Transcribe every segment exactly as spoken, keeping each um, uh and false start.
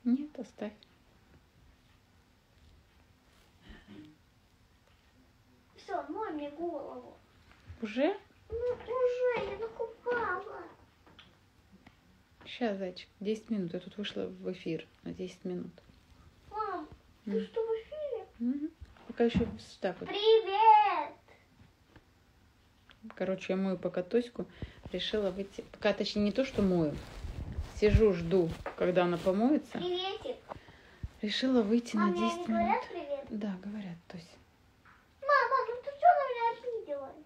Нет, оставь. Все, мой мне голову. Уже? Ну, уже, я накупала. Сейчас, зайчик, десять минут. Я тут вышла в эфир на десять минут. Мам, ты М. что, в эфире? Угу. Пока еще так вот. Привет! Короче, я мою пока Тоську. Решила выйти. Пока, точнее, не то, что мою. Сижу, жду, когда она помоется. Приветик. Решила выйти Мам, на мне десять не минут. говорят привет? Да, говорят, Тося. Мама, ну ты что на меня обиделась?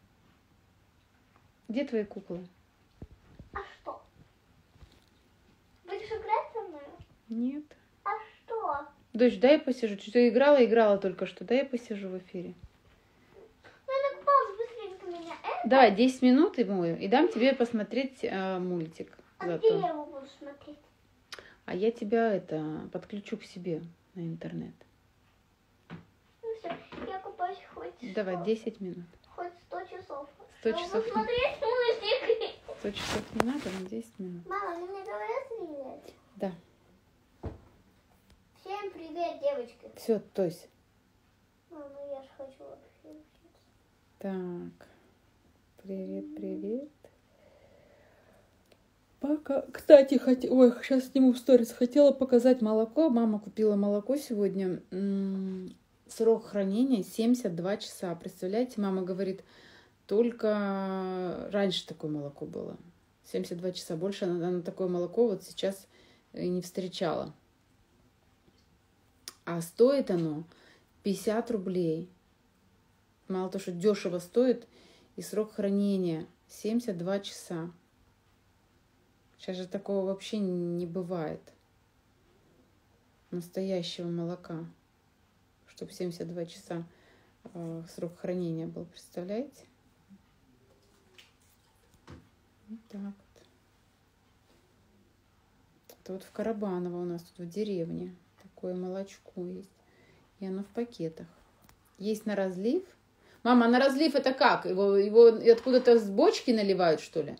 Где твои куклы? А что? Будешь играть со мной? Нет. А что? Дочь, дай я посижу. Что играла, играла только что. Дай я посижу в эфире. Ну я накупалась быстренько меня. Это? Давай, десять минут и мою. И дам тебе посмотреть э, мультик. А Зато. где я его буду смотреть? А я тебя это подключу к себе на интернет. Ну все, я купаюсь хоть Давай, сто, десять минут. хоть сто часов. сто Я часов. буду смотреть мультик. сто часов не надо, на десять минут. Мама, мне говорят привет? Да. Всем привет, девочки. Все, Тось. Мама, я же хочу вообще учиться. Так. Привет, привет. Пока. Кстати, хот... Ой, сейчас сниму в сторис. Хотела показать молоко. Мама купила молоко сегодня. М-м, срок хранения семьдесят два часа. Представляете, мама говорит, только раньше такое молоко было. семьдесят два часа. Больше она, она такое молоко вот сейчас и не встречала. А стоит оно пятьдесят рублей. Мало того, что дешево стоит, и срок хранения семьдесят два часа. Сейчас же такого вообще не бывает. Настоящего молока. Чтобы семьдесят два часа э, срок хранения был. Представляете? Вот так вот. Это вот в Карабаново у нас тут в деревне. Такое молочко есть. И оно в пакетах. Есть на разлив. Мама, а на разлив это как? Его, его откуда-то с бочки наливают, что ли?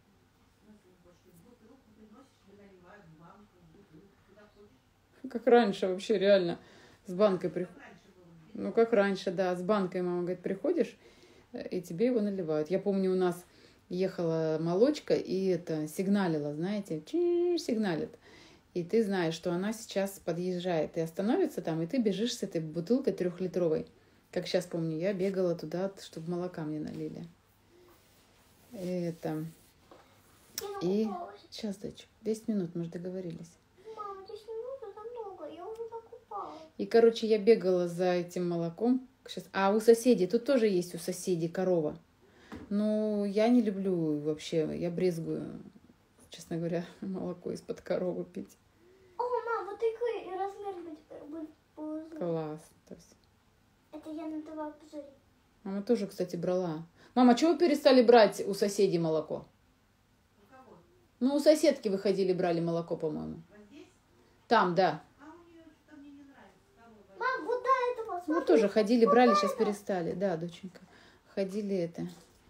Как раньше вообще, реально. С банкой приходишь. Ну, как раньше, да. С банкой, мама говорит, приходишь, и тебе его наливают. Я помню, у нас ехала молочка, и это сигналила, знаете, чи сигналит. И ты знаешь, что она сейчас подъезжает и остановится там, и ты бежишь с этой бутылкой трехлитровой. Как сейчас помню, я бегала туда, чтобы молока мне налили. И это... И... Сейчас, дочь, десять минут, мы же договорились. Мама, десять минут это много, я уже накупала. И, короче, я бегала за этим молоком. Сейчас... А у соседей, тут тоже есть у соседей корова. Но я не люблю вообще, я брезгую, честно говоря, молоко из-под коровы пить. О, мама, вот такой размер будет. Класс. То есть... Это я надавала пузыри. Мама тоже, кстати, брала. Мама, чего вы перестали брать у соседей молоко? У кого? Ну, у соседки выходили, брали молоко, по-моему. Вот здесь? Там, да. А у нее что-то мне не нравится. Корова. Мам, вот до этого, Мы смотри. тоже ходили, брали, сейчас перестали. Да, доченька. Ходили это.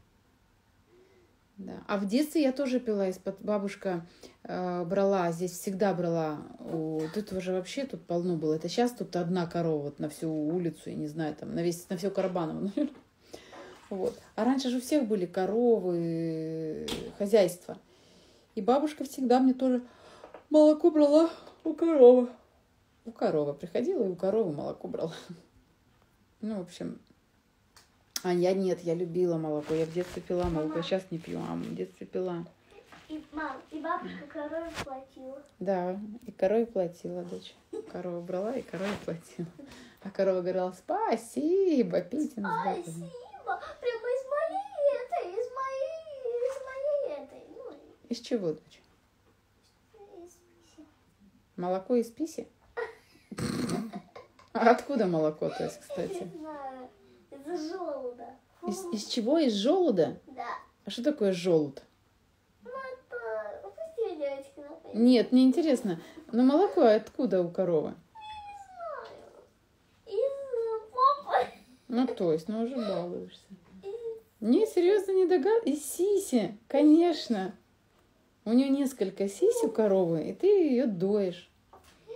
Да. А в детстве я тоже пила из-под бабушка э, брала, здесь всегда брала. У... Тут уже вообще тут полно было. Это сейчас тут одна корова вот на всю улицу, я не знаю, там на весь, на все Карабаново, наверное. Вот. А раньше же у всех были коровы, хозяйства. И бабушка всегда мне тоже молоко брала у коровы. У коровы приходила и у коровы молоко брала. Ну, в общем... А я нет, я любила молоко. Я в детстве пила молоко. Мама. Сейчас не пью, а в детстве пила. И, мам, и бабушка корове платила. Да, и корове платила, дочь. Корова брала и корове платила. А корова говорила, спасибо, пейте на здоровье. Спасибо. Прямо из моей этой, из моей, из моей этой. Ну, Из чего, дочь? из писи. Молоко из писи? А откуда молоко, то есть, кстати? Не знаю. Из желуда. Из, из чего? Из желуда? Да. А что такое желуд? Ну, это... Пусть девочки например. Нет, мне интересно. Но молоко откуда у коровы? Из попы. Ну, то есть, ну уже балуешься. Из... Не, серьезно, не догадываюсь. Из сиси, конечно. У нее несколько сись у коровы, и ты ее доешь.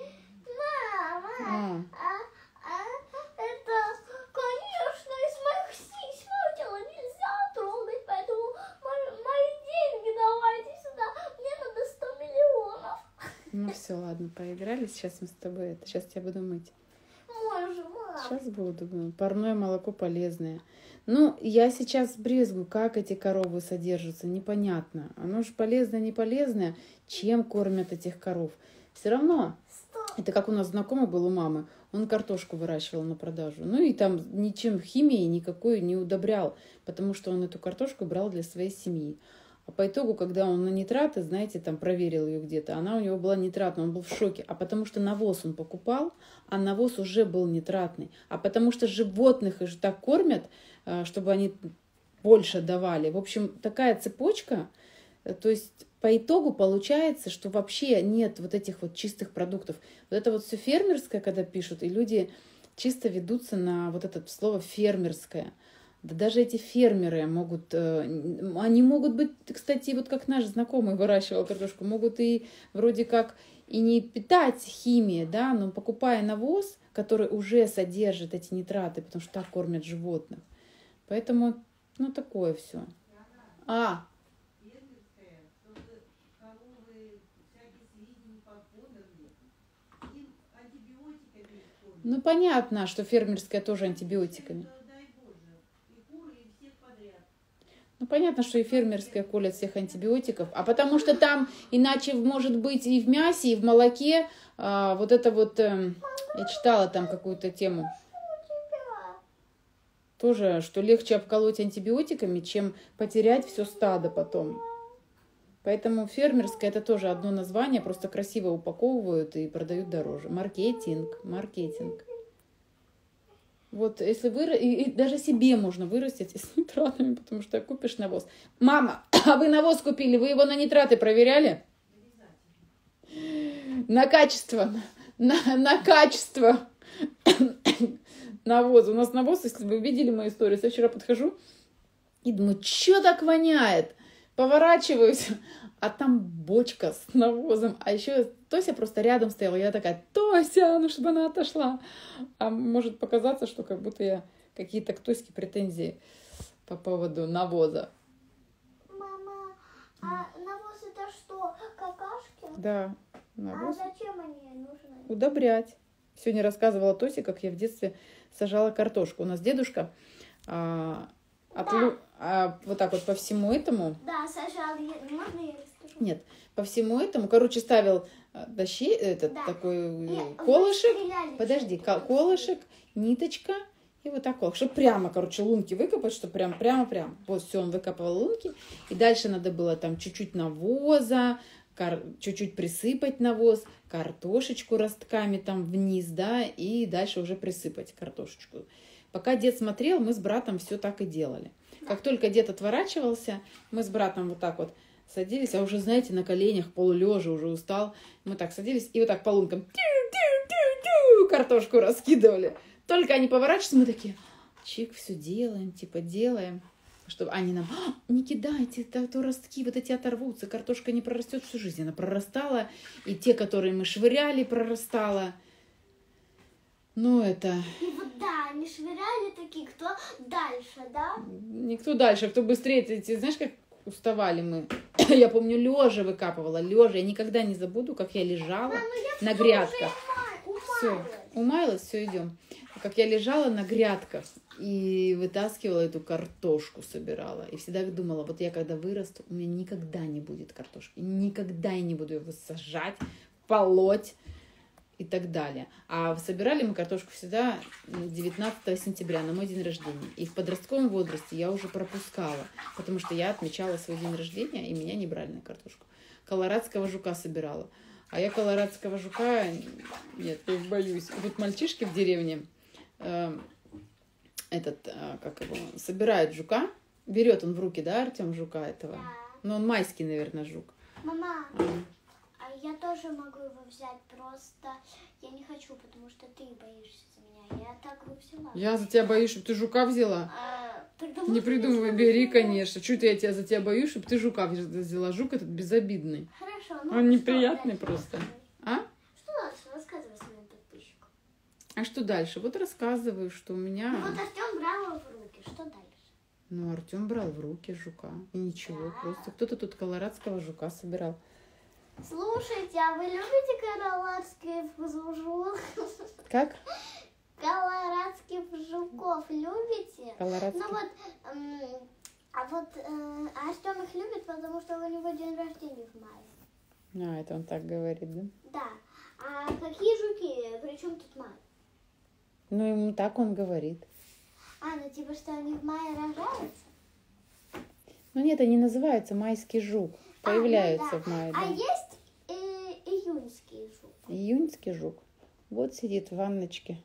А, А, а это, конечно, из моих сись тела нельзя трогать, поэтому мои, мои деньги давайте сюда. Мне надо сто миллионов. ну все, ладно, поиграли. Сейчас мы с тобой это. Сейчас я буду мыть. Можем, мам. Сейчас буду. ну, Парное молоко полезное. Ну, я сейчас брезгую, как эти коровы содержатся. Непонятно. Оно же полезное, не полезное. Чем кормят этих коров? Все равно. Стоп. Это как у нас знакомый был у мамы. Он картошку выращивал на продажу. Ну и там ничем химией никакой не удобрял, потому что он эту картошку брал для своей семьи. А по итогу, когда он на нитраты, знаете, там проверил ее где-то, она у него была нитратная, он был в шоке. А потому что навоз он покупал, а навоз уже был нитратный. А потому что животных их же так кормят, э, чтобы они больше давали. В общем, такая цепочка. э, То есть по итогу получается, что вообще нет вот этих вот чистых продуктов. Вот это вот все фермерское, когда пишут, и люди чисто ведутся на вот это слово фермерское. Да даже эти фермеры могут, э, они могут быть, кстати, вот как наш знакомый выращивал картошку, могут и вроде как и не питать химией, да, но покупая навоз, который уже содержит эти нитраты, потому что так кормят животных. Поэтому, ну, такое все. А, Фермерская, чтобы коровы всякие свиньи поподали, им антибиотиками кормят. ну понятно, что фермерское тоже антибиотиками. Это, дай Боже, и куры, и всех подряд. Ну, понятно, что и фермерское колят всех антибиотиков, а потому что там иначе может быть и в мясе, и в молоке а, вот это вот, эм, я читала там какую-то тему, Тебя. тоже, что легче обколоть антибиотиками, чем потерять все стадо потом. Поэтому фермерское это тоже одно название, просто красиво упаковывают и продают дороже. Маркетинг, маркетинг. Вот если вы, и, и даже себе можно вырастить с нитратами, потому что купишь навоз. Мама, а вы навоз купили, вы его на нитраты проверяли? На качество, на, на качество навоза. У нас навоз, если вы видели мою историю, я вчера подхожу и думаю, что так воняет? Поворачиваюсь, а там бочка с навозом. А еще Тося просто рядом стояла. Я такая, Тося, ну чтобы она отошла. А может показаться, что как будто я какие-то к Тоське претензии по поводу навоза. Мама, а навоз это что, какашки? Да, А навоз зачем они нужны? удобрять. Сегодня рассказывала Тосе, как я в детстве сажала картошку. У нас дедушка а, отлу- а, вот так вот по всему этому... Да, сажал. я- Можно я расскажу? Нет, по всему этому, короче, ставил а, дощи, этот Да. такой И э, вы колышек, стреляли подожди, чем-то. ко- колышек, ниточка и вот так вот, чтобы прямо, короче, лунки выкопать, чтобы прям, прямо-прямо. Вот все, он выкопал лунки, и дальше надо было там чуть-чуть навоза, кар- чуть-чуть присыпать навоз, картошечку ростками там вниз, да, и дальше уже присыпать картошечку. Пока дед смотрел, мы с братом все так и делали. Как только дед отворачивался, мы с братом вот так вот садились, а уже, знаете, на коленях, полулежа, уже устал. Мы так садились и вот так по лункам тю-тю-тю-тю картошку раскидывали. Только они поворачиваются, мы такие, чик, все делаем, типа делаем. Чтобы они нам, «А, не кидайте, то, то ростки вот эти оторвутся, картошка не прорастет всю жизнь. Она прорастала, и те, которые мы швыряли, прорастала. Ну, это... И вот да, они швыряли такие, кто дальше, да? Никто дальше, кто быстрее, эти, знаешь, как уставали мы. Я помню, лежа выкапывала, лежа. Я никогда не забуду, как я лежала Мама, я на всё грядках. уже Все, умаялась. умаялась, все, идем. Как я лежала на грядках и вытаскивала эту картошку, собирала. И всегда думала, вот я когда вырасту, у меня никогда не будет картошки. Никогда я не буду его сажать, полоть и так далее. А собирали мы картошку всегда девятнадцатого сентября, на мой день рождения. И в подростковом возрасте я уже пропускала, потому что я отмечала свой день рождения, и меня не брали на картошку. Колорадского жука собирала. А я колорадского жука, нет, я боюсь. Вот мальчишки в деревне, э, этот, э, как его, собирает жука, берет он в руки, да, Артем, жука этого? Да. Ну, он майский, наверное, жук. Мама, М. а я тоже могу его взять, просто я не хочу, потому что ты боишься за меня. Я так его взяла. Я за тебя боюсь, чтобы ты жука взяла. А, тогда Не можно придумывай, я бери, возьму? конечно. Чуть я тебя за тебя боюсь, чтобы ты жука взяла. Жук этот безобидный. Хорошо, ну Он что неприятный дальше просто. рассказывай? А? Что дальше рассказывай своим подписчикам? А что дальше? Вот рассказываю, что у Ну, меня... вот Артем брал его в руки. Что дальше? Ну, Артем брал в руки жука. И ничего, Да. просто кто-то тут колорадского жука собирал. Слушайте, а вы любите колорадских жуков? Как? Колорадских жуков любите? Колорадский. Ну вот, м, а вот э, Артем их любит, потому что у него день рождения в мае. А, это он так говорит, да? Да. А какие жуки? Причем тут май? Ну, ему так он говорит. А, ну типа, что они в мае рождаются? Ну, нет, они называются майский жук. А, ну Появляются да. в мае, А да. есть э, июньский жук? Июньский жук. Вот сидит в ванночке.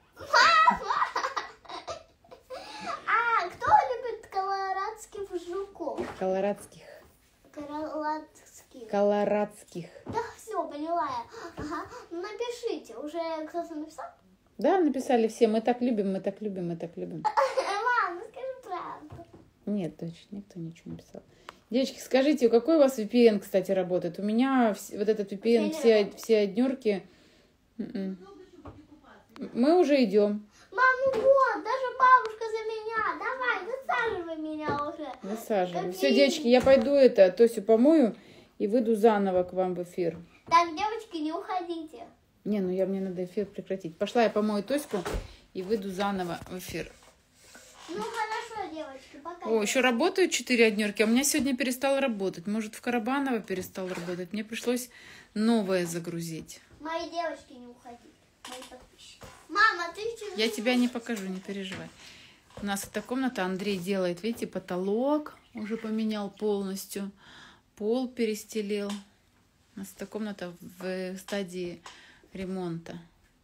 А кто любит колорадских жуков? Колорадских. Колорадских. Колорадских. Да, все, поняла я. Ага. Ну, напишите. Уже кто-то написал? Да, написали все. Мы так любим, мы так любим, мы так любим. Мам, ну скажи правду. Нет, точно, никто ничего не писал. Девочки, скажите, какой у вас ви пи эн, кстати, работает? У меня вс- вот этот ви пи эн, Все не все, работает. все однерки. м-м. Долго еще будете купаться? Мы уже идем. Мам, ну вот, даже бабушка за меня. Давай, высаживай меня уже. Высаживаем. Все, Какие? девочки, я пойду это, Тосю помою и выйду заново к вам в эфир. Так, девочки, не уходите. Не, ну я мне надо эфир прекратить. Пошла я помою Тоську и выйду заново в эфир. Ну, хорошо, девочки, пока. О, еще работают четыре однерки, а у меня сегодня перестал работать. Может, в Карабаново перестал работать. Мне пришлось новое загрузить. Мои девочки, не уходите. Мои подписчики. Мама, ты чего? Я тебя не покажу, не переживай. У нас эта комната, Андрей делает, видите, потолок уже поменял полностью. Пол перестелил. У нас эта комната в стадии ремонта.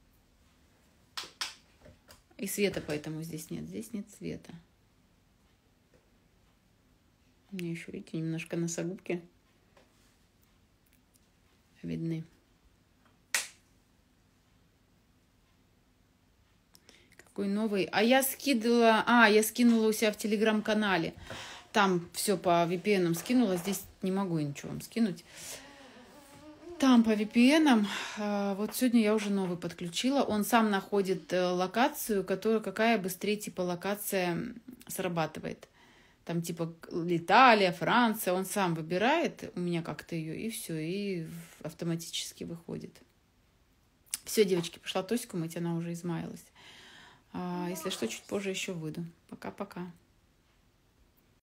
И света поэтому здесь нет. Здесь нет света. У меня еще, видите, немножко носогубки видны. Какой новый. А я скидывала... А, я скинула у себя в телеграм-канале. Там все по ви пи эн скинула. Здесь не могу ничего вам скинуть. Там по ви пи эн. Вот сегодня я уже новый подключила. Он сам находит локацию, которая, какая быстрее типа локация срабатывает. Там типа Италия, Франция. Он сам выбирает у меня как-то ее, и все, и автоматически выходит. Все, девочки, пошла Тоську мыть, она уже измаялась. А, если что, чуть позже еще выйду. Пока-пока.